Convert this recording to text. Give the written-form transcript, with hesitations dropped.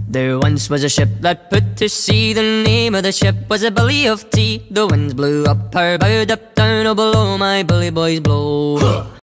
There once was a ship that put to sea. The name of the ship was a Billy of Tea. The winds blew up her bow, up down, oh below my bully boys blow.